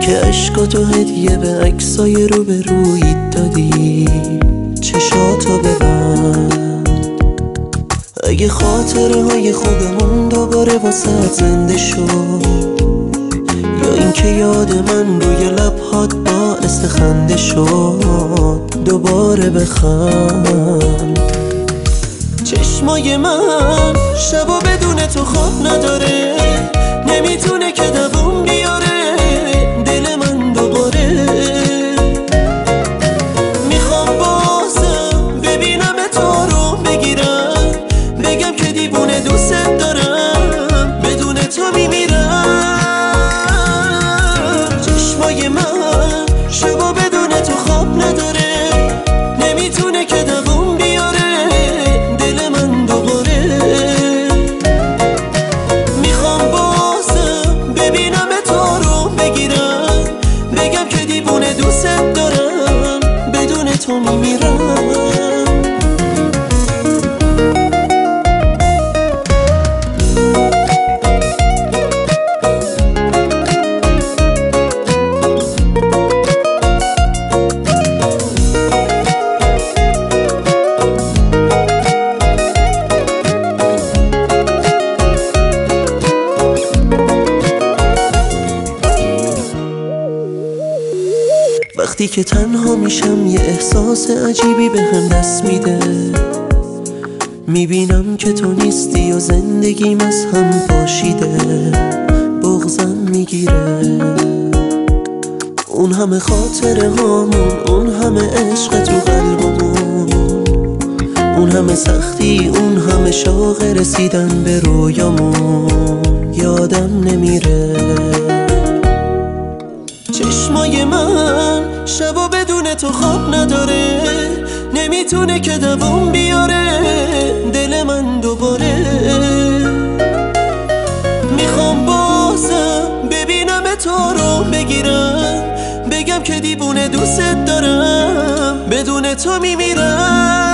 که عشقاتو هدیه به عکسای رو به رویت دادی. چشاتو ببند، اگه خاطره های خوبمون دوباره واسه زنده شد، یا اینکه یاد من روی لبهات باعث خنده شد، دوباره بخند. چشمای من شبا بدون تو خواب نداره، نمیتونه که دووم بیاره دل من دوباره. میخوام بازم ببینم تو رو بگیرم، بگم که دیوونه دوست دارم، بدون تو میمیرم. چشمای من شبا بدون تو خواب نداره، نمیتونه که دووم بیاره دل من دوباره. میخوام بازم ببینم تو رو بگیرم، بگم که دیوونه دوست دارم، بدون تو میمیرم. وقتی که تنها میشم یه احساس عجیبی به هم دست میده، میبینم که تو نیستی و زندگیم از هم پاشیده. بغضم میگیره، اون همه خاطره هامون، اون همه عشق تو قلبمون، اون همه سختی، اون همه شوق رسیدن به رویامون، یادم نمیره. چشمای من شبا بدون تو خواب نداره، نمیتونه که دووم بیاره دل من دوباره. میخوام بازم ببینم تو رو بگیرم، بگم که دیوونه دوست دارم، بدون تو میمیرم.